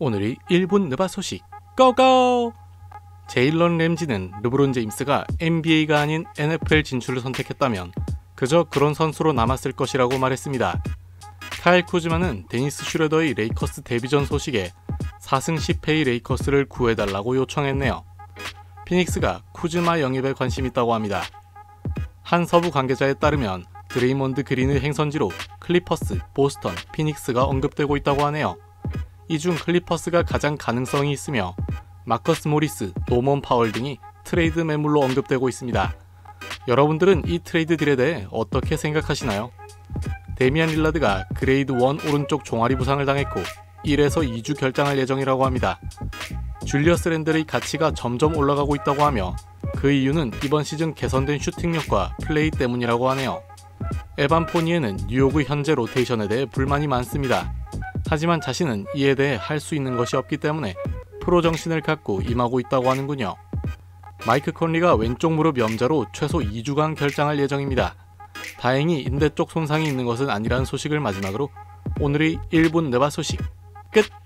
오늘의 1분 느바 소식 고고! 제일런 램지는 르브론 제임스가 NBA가 아닌 NFL 진출을 선택했다면 그저 그런 선수로 남았을 것이라고 말했습니다. 카일 쿠즈마는 데니스 슈레더의 레이커스 데뷔 전 소식에 4승 10패의 레이커스를 구해달라고 요청했네요. 피닉스가 쿠즈마 영입에 관심 있다고 합니다. 한 서부 관계자에 따르면 드레이몬드 그린의 행선지로 클리퍼스, 보스턴, 피닉스가 언급되고 있다고 하네요. 이 중 클리퍼스가 가장 가능성이 있으며 마커스 모리스, 노먼 파월 등이 트레이드 매물로 언급되고 있습니다. 여러분들은 이 트레이드 딜에 대해 어떻게 생각하시나요? 데미안 릴라드가 그레이드 1 오른쪽 종아리 부상을 당했고 1에서 2주 결장할 예정이라고 합니다. 줄리어스 랜들의 가치가 점점 올라가고 있다고 하며 그 이유는 이번 시즌 개선된 슈팅력과 플레이 때문이라고 하네요. 에반 포니에는 뉴욕의 현재 로테이션에 대해 불만이 많습니다. 하지만 자신은 이에 대해 할 수 있는 것이 없기 때문에 프로 정신을 갖고 임하고 있다고 하는군요. 마이크 컨리가 왼쪽 무릎 염좌로 최소 2주간 결장할 예정입니다. 다행히 인대 쪽 손상이 있는 것은 아니라는 소식을 마지막으로 오늘의 1분 네바 소식 끝!